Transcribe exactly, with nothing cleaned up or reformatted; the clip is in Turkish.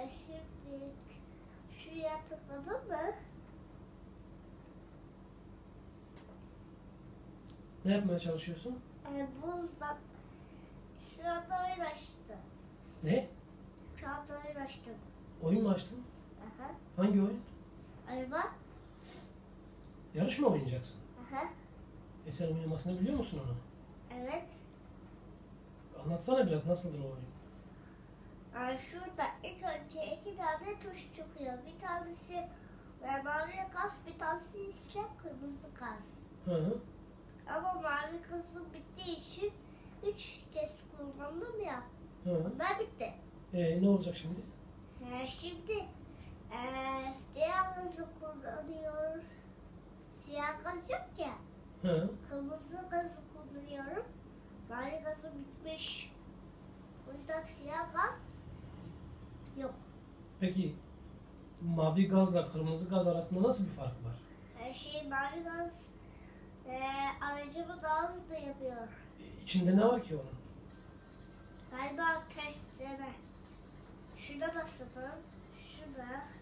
Ee, şimdi şuraya tıkladım mı? Ne yapmaya çalışıyorsun? Ee, buzdan şu anda oyun açtım. Ne? Şu anda oyun açtım. Oyun mu açtın? Aha. Hangi oyun? Araba. Yarış mı oynayacaksın? Aha. E sen oynamasını biliyor musun onu? Evet. Anlatsana biraz, nasıldır o oyun? Ee, şurada ilk önce iki tane tuş çıkıyor. Bir tanesi e, mavi gaz, bir tanesi ise kırmızı gaz. Hı hı. Ama mavi gazım bittiği için üç kez kullandım ya. Hı hı. Bunlar bitti. E ne olacak şimdi? Ee, şimdi e, siyah gazı kullanıyorum. Siyah gaz yok ya. Hı hı. Kırmızı gazı kullanıyorum. Mavi gazım bitmiş. O yüzden siyah gaz yok. Peki mavi gazla kırmızı gaz arasında nasıl bir fark var? Her şey mavi gaz e, aracımı daha hızlı yapıyor. E, İçinde ne var ki onun? Galiba testleme. Şuna basalım. Şuna.